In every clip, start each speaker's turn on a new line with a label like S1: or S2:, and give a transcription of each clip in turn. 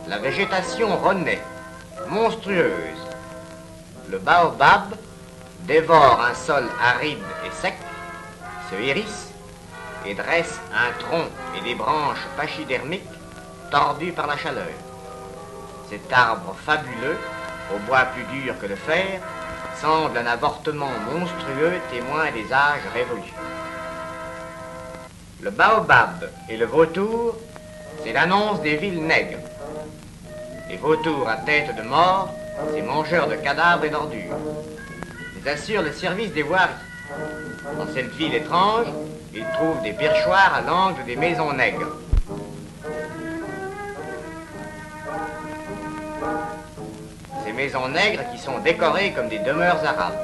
S1: La végétation renaît, monstrueuse. Le baobab dévore un sol aride et sec, se hérisse et dresse un tronc et des branches pachydermiques tordues par la chaleur. Cet arbre fabuleux, au bois plus dur que le fer, semble un avortement monstrueux témoin des âges révolus. Le baobab et le vautour, c'est l'annonce des villes nègres. Les vautours à tête de mort, ces mangeurs de cadavres et d'ordures. Ils assurent le service des voiries. Dans cette ville étrange, ils trouvent des perchoirs à l'angle des maisons nègres. Ces maisons nègres qui sont décorées comme des demeures arabes.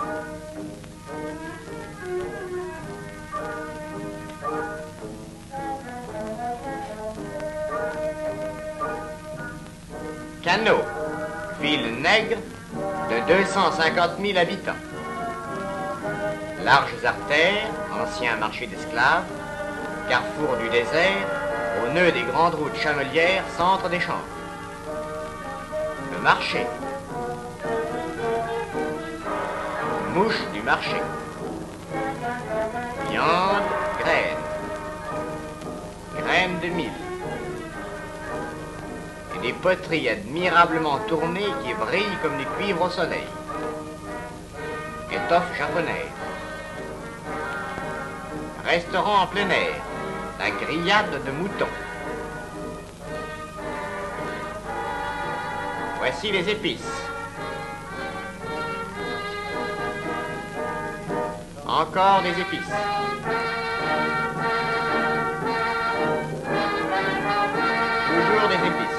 S1: Kano, ville nègre de 250 000 habitants. Larges artères, ancien marché d'esclaves, carrefour du désert, au nœud des grandes routes chamelières, centre d'échange. Le marché. Mouche du marché. Viande, graines. Graines de mil. Et des poteries admirablement tournées qui brillent comme du cuivre au soleil. Étoffe japonaise. Restaurant en plein air. La grillade de moutons. Voici les épices. Encore des épices. Toujours des épices.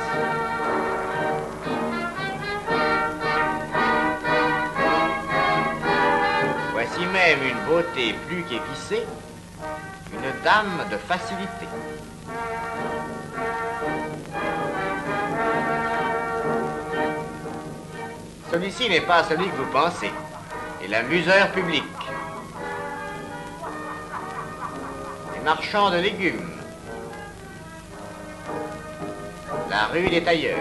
S1: Voici même une beauté plus qu'épicée, une dame de facilité. Celui-ci n'est pas celui que vous pensez, c'est l'amuseur public. Les marchands de légumes. La rue des tailleurs.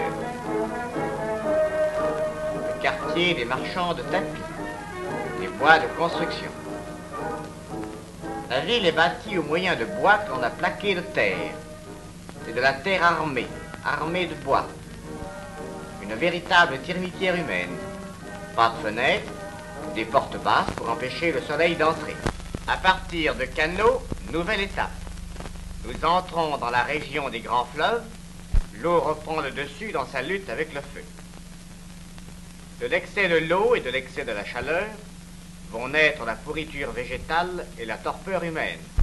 S1: Le quartier des marchands de tapis. Les bois de construction. La ville est bâtie au moyen de bois que l'on a plaqué de terre. C'est de la terre armée, armée de bois. Une véritable termitière humaine. Pas de fenêtres, des portes basses pour empêcher le soleil d'entrer. À partir de Kano, nouvelle étape. Nous entrons dans la région des grands fleuves. L'eau reprend le dessus dans sa lutte avec le feu. De l'excès de l'eau et de l'excès de la chaleur vont naître la pourriture végétale et la torpeur humaine.